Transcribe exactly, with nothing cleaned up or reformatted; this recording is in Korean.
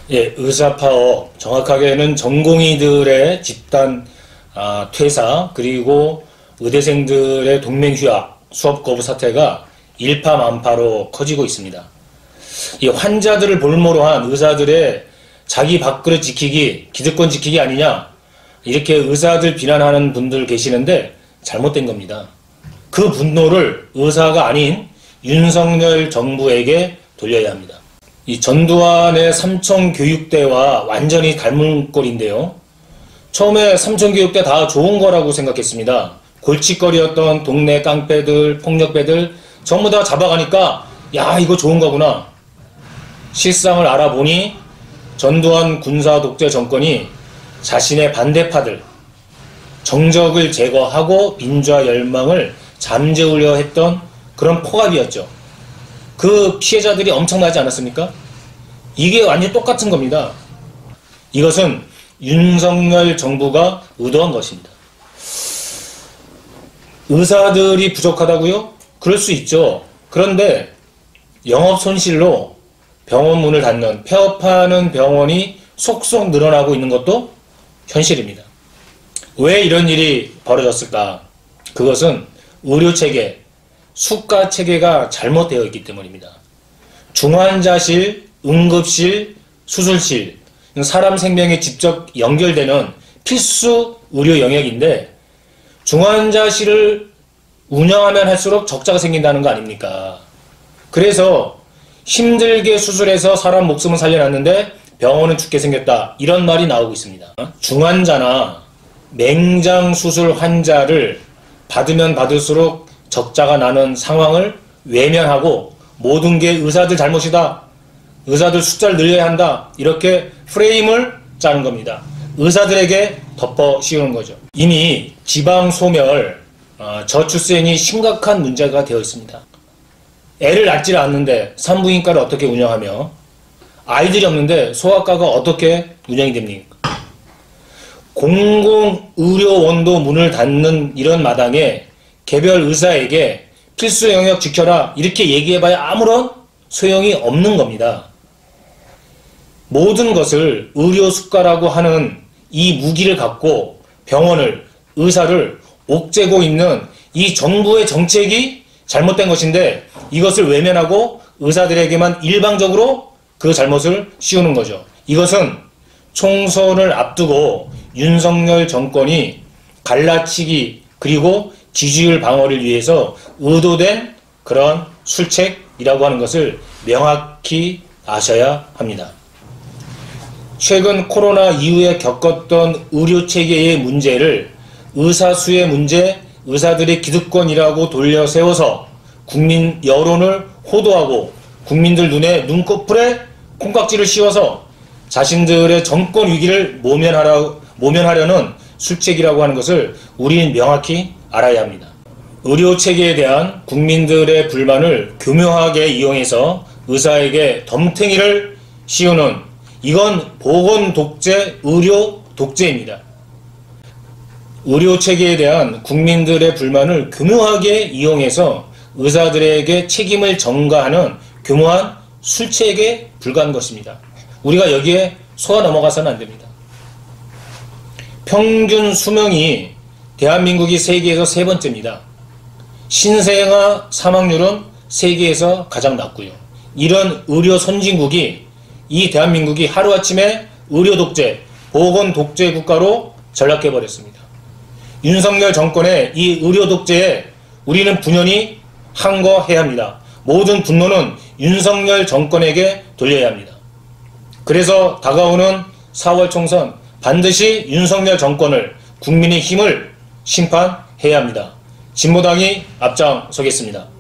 예, 의사파업, 정확하게는 전공의들의 집단 아, 퇴사, 그리고 의대생들의 동맹휴학, 수업 거부 사태가 일파만파로 커지고 있습니다. 이 환자들을 볼모로 한 의사들의 자기 밥그릇 지키기, 기득권 지키기 아니냐, 이렇게 의사들 비난하는 분들 계시는데 잘못된 겁니다. 그 분노를 의사가 아닌 윤석열 정부에게 돌려야 합니다. 이 전두환의 삼청교육대와 완전히 닮은 꼴인데요. 처음에 삼청교육대 다 좋은 거라고 생각했습니다. 골칫거리였던 동네 깡패들, 폭력배들 전부 다 잡아가니까 야, 이거 좋은 거구나. 실상을 알아보니 전두환 군사 독재 정권이 자신의 반대파들, 정적을 제거하고 민주화 열망을 잠재우려 했던 그런 포갑이었죠. 그 피해자들이 엄청나지 않았습니까? 이게 완전히 똑같은 겁니다. 이것은 윤석열 정부가 의도한 것입니다. 의사들이 부족하다고요? 그럴 수 있죠. 그런데 영업 손실로 병원 문을 닫는, 폐업하는 병원이 속속 늘어나고 있는 것도 현실입니다. 왜 이런 일이 벌어졌을까? 그것은 의료체계, 수가체계가 잘못되어 있기 때문입니다. 중환자실, 응급실, 수술실, 사람 생명에 직접 연결되는 필수 의료 영역인데 중환자실을 운영하면 할수록 적자가 생긴다는 거 아닙니까? 그래서 힘들게 수술해서 사람 목숨을 살려놨는데 병원은 죽게 생겼다, 이런 말이 나오고 있습니다. 중환자나 맹장수술 환자를 받으면 받을수록 적자가 나는 상황을 외면하고 모든 게 의사들 잘못이다, 의사들 숫자를 늘려야 한다, 이렇게 프레임을 짜는 겁니다. 의사들에게 덮어 씌우는 거죠. 이미 지방소멸, 어, 저출생이 심각한 문제가 되어 있습니다. 애를 낳지 않는데 산부인과를 어떻게 운영하며, 아이들이 없는데 소아과가 어떻게 운영이 됩니까? 공공의료원도 문을 닫는 이런 마당에 개별 의사에게 필수 영역 지켜라, 이렇게 얘기해봐야 아무런 소용이 없는 겁니다. 모든 것을 의료 수가라고 하는 이 무기를 갖고 병원을, 의사를 옥죄고 있는 이 정부의 정책이 잘못된 것인데 이것을 외면하고 의사들에게만 일방적으로 그 잘못을 씌우는 거죠. 이것은 총선을 앞두고 윤석열 정권이 갈라치기 그리고 지지율 방어를 위해서 의도된 그런 술책이라고 하는 것을 명확히 아셔야 합니다. 최근 코로나 이후에 겪었던 의료체계의 문제를 의사수의 문제, 의사들의 기득권이라고 돌려 세워서 국민 여론을 호도하고 국민들 눈에 눈꺼풀에 콩깍지를 씌워서 자신들의 정권 위기를 모면하라, 모면하려는 술책이라고 하는 것을 우리는 명확히 알아야 합니다. 의료체계에 대한 국민들의 불만을 교묘하게 이용해서 의사에게 덤탱이를 씌우는, 이건 보건 독재, 의료 독재입니다. 의료체계에 대한 국민들의 불만을 교묘하게 이용해서 의사들에게 책임을 전가하는 교묘한 술책에 불과한 것입니다. 우리가 여기에 속아 넘어가서는 안 됩니다. 평균 수명이 대한민국이 세계에서 세 번째입니다. 신생아 사망률은 세계에서 가장 낮고요. 이런 의료 선진국이, 이 대한민국이 하루아침에 의료 독재, 보건 독재 국가로 전락해버렸습니다. 윤석열 정권의 이 의료 독재에 우리는 분연히 항거해야 합니다. 모든 분노는 윤석열 정권에게 돌려야 합니다. 그래서 다가오는 사월 총선 반드시 윤석열 정권을, 국민의 힘을 심판해야 합니다. 진보당이 앞장서겠습니다.